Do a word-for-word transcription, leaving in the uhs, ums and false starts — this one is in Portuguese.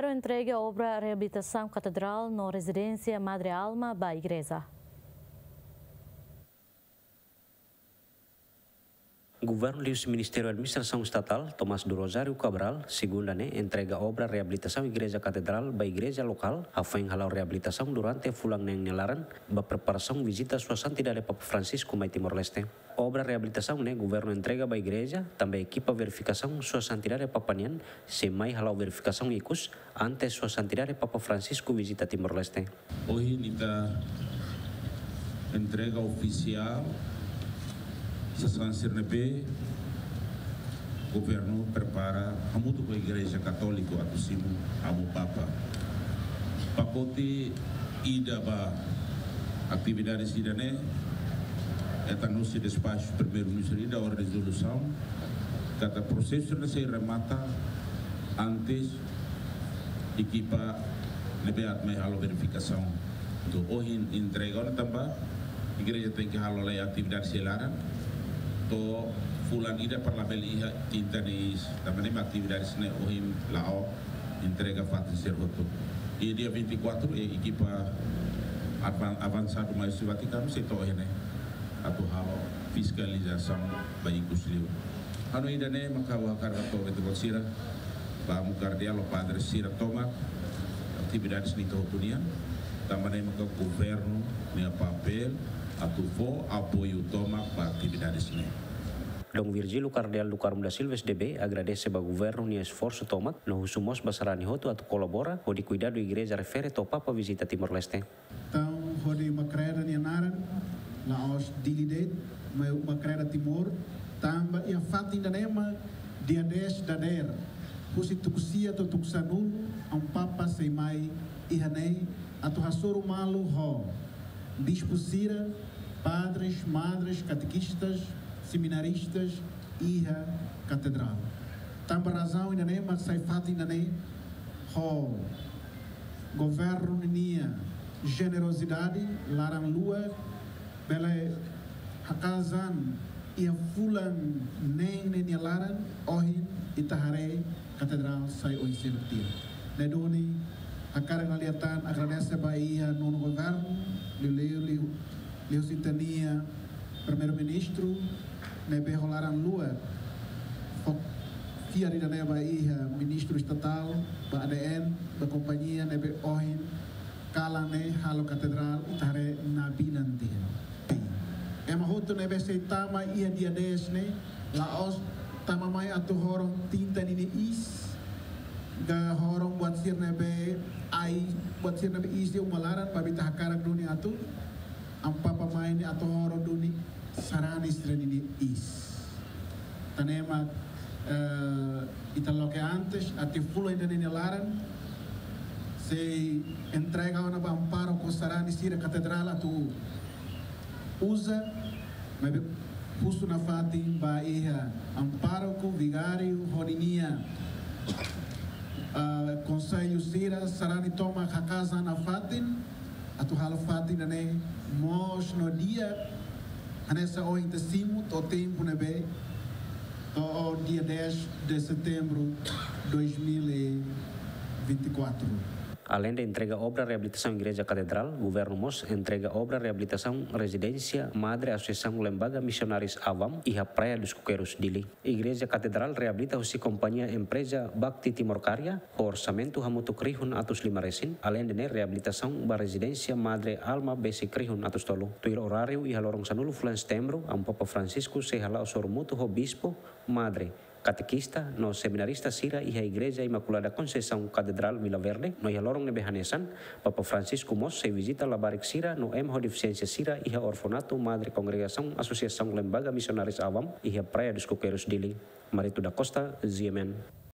Governo entrega a obra reabilitação catedral na residência Madre Alma da Igreja. O governo e o Ministério da Administração Estatal, Tomás do Rosário Cabral, segunda né, entrega a obra reabilitação Igreja Catedral da Igreja Local, a fim halau reabilitação durante a fulang neng nelaran, ba preparação visita sua santidade Papa Francisco mai Timor-Leste. Obra reabilitação né, governo entrega ba igreja, também equipa verificação sua santidade Papa Nian, se mai halau verificação ikus, antes sua santidade Papa Francisco visita Timor-Leste. Hoje kita entrega oficial San Sirnepe, governo prepara a muito a igreja católica a cima amo papa pacote ida ba atividades ida né eta no se despacho primeiro ministro da hora de resolução cada processo não se remata antes equipa lebeat mai halo verificação do hoje entrega também igreja tem que halo lei atividade selaran to fulan ida parlament iha tinta nis também atividades né ohim lao entrega fato ser roto e dia vinte e quatro e equipa avançado mais Vaticano se to né atu halo fiscalização baik kusliu anu ida né maka wakar to betul sira ba mukar dia lo padre sira toma atividades ni to punian também maka governo ni papel atu fo apoio toma para atividades né. Dong Virgílio Cardeal do Carmo da Silva S D B agradece ao governo e esforço tomat no husumos basarani hotu atu colabora o de cuidado igreja refere to papa visita Timor-Leste. Então, hodi makreda ni naran la os dilidet meu makreda Timor tamba ia fatin da nema dia des dader husi tukusia to tuksanu am papa sei mai ihanei atu hasoro malu ho dispusira padres, madres, catequistas, seminaristas e a catedral. Tamba razão ainda nem, mas sai fato ainda nem, ho governo nia generosidade, laran lua, bela hakazan e a fulan nem nem laran, ohin itahare catedral sai oi sebetir. Nedoni akara ngaliatan agradece baia no governo, leu leu leu sintonia primeiro-ministro nebe rolaram lua fiari da neba iha ministro estatal ba A D N ba companhia nebe ohin kala ne halo catedral itare nabi nanti ema hoto nebe seitama ia dia des ne laos tama mai atu horong tinta ni is ga horong buat sir nebe ai buat sir nebe is dia umalaran babita hakarak dunia atu ampa pamain ni atau horong duni sarani strani is tanema uh, italo que antes até fulo ainda nem laran se entrega na amparo com sarani sira catedral atu usa mas justo na fati ba iha amparo com vigário horinia uh, conselho sira sarani toma a casa na fatin atu halo fatin ne mos no dia nessa o intensimo to tempo nebe to dia dez de setembro de dois mil e vinte e quatro. Além da entrega obra reabilitação Igreja Catedral, governo Mos entrega obra reabilitação Residência Madre Associação Lembaga Missionários Avam e a Praia dos Coqueiros Dili. Igreja Catedral reabilita o companhia empresa Bakti Timor Karya, o orçamento hamutu krihun atus lima resin, além de reabilitação ba Residência Madre Alma besi krihun atus tolo. Tuir horário e halorong sanulu fulan setembro, am Papa Francisco se halau sormutu ho bispo Madre catequista no seminarista Sira e a Igreja Imaculada Conceição Catedral Vila Verde no Ialorong Nebehanesan, Papa Francisco Mos se visita la Barik Sira no M Deficiência Sira e a Orfanato Madre Congregação Associação Lembaga Missionários Avam e a Praia dos Coqueiros Dili. Marito da Costa, Z M N.